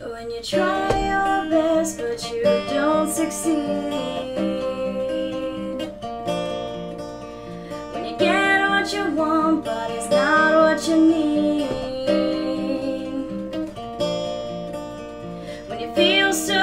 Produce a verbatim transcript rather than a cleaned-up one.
When you try your best but you don't succeed, when you get what you want but it's not what you need, when you feel so